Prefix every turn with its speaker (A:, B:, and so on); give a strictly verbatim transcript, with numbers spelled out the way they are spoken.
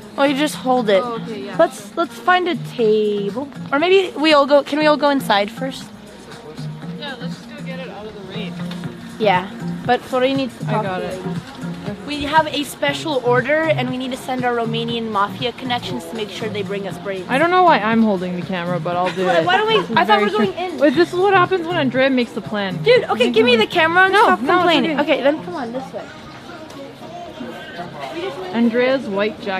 A: Oh, you just hold it.
B: Oh, okay, yeah.
A: Let's let's find a table, or maybe we all go. Can we all go inside first?
B: Yeah, let's just go get it out of the rain.
A: Yeah, but Flori needs to talk
B: I got
A: to
B: it.
A: the lady. We have a special order, and we need to send our Romanian mafia connections to make sure they bring us braids.
B: I don't know why I'm holding the camera, but I'll do it.
A: Why don't we?
B: This is
A: I thought we
B: very
A: were going
B: str-
A: in.
B: Wait, this is what happens when Andrea makes the plan.
A: Dude, okay, give me the camera and
B: No,
A: stop
B: no, it's
A: complaining.
B: okay.
A: Okay, then come on this way.
B: Andrea's white jacket.